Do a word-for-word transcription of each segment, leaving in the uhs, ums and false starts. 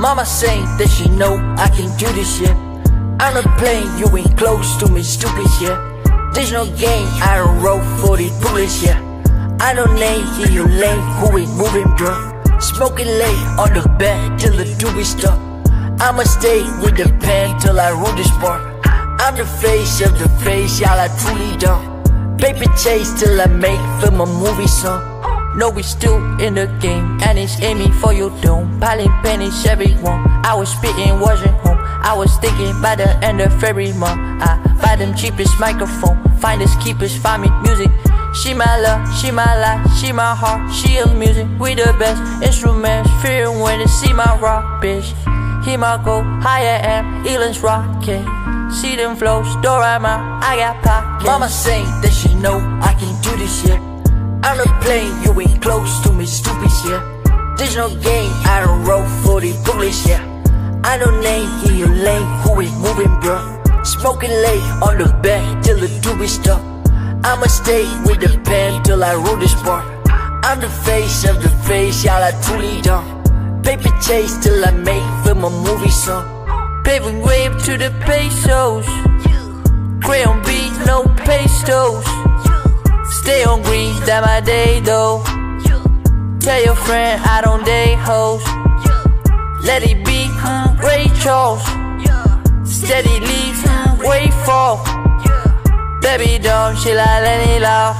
Mama saying that she know I can do this shit. I'm not playing, you ain't close to me, stupid shit. There's no game, I don't roll for these bullets, yeah. I don't name, yeah, you lame, who ain't moving, bro. Smoking late on the bed till the doobie stop. I'ma stay with the pen till I rule this bar. I'm the face of the face, y'all, I truly don't. Paper chase till I make film a movie song. No, we still in the game, and it's aiming for your dome. Piling pennies, everyone. I was spitting, wasn't home. I was thinking by the end of every month, I buy them cheapest microphone. Finders, keepers, find me music. She my love, she my life, she my heart, she is music. We the best instruments, fearing when they see my rock, bitch. He my go, higher am, Elan's rocket. See them flows, Dorama, I got pockets. Mama saying that she know I can do this shit. I'm not playing, you ain't close to me, stupid shit. There's no game, I don't roll for the bullets, yeah. I don't name, yeah, you lame, who ain't moving, bro. Smoking late on the bed till the doobie stop. I'ma stay with the pen till I rule this bar. I'm the face of the face, y'all, I truly don't. Paper chase till I make film a movie song. Paving way up to the pesos. Crayon beat, no pastos. Stay on green, that my day though. Tell your friend I don't date hoes. Let it be, Ray Charles. Steady leave, wait fall. Baby don't she like let it out.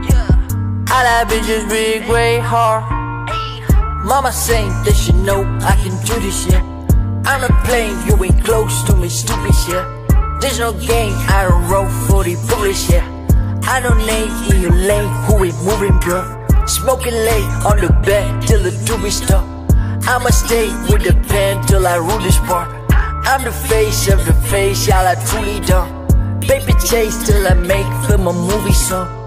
I like bitches big, way hard. Mama saying that she know I can do this shit. I'm not playing, you ain't close to me, stupid shit. There's no game, I don't roll for the bullets, yeah. I don't name, yeah, you lame, who ain't moving, bro. Smoking late on the bed till the doobie stop. I'ma stay with the pen till I rule this bar. I'm the face of the face, y'all, I truly don't. Paper chase till I make film a movie song.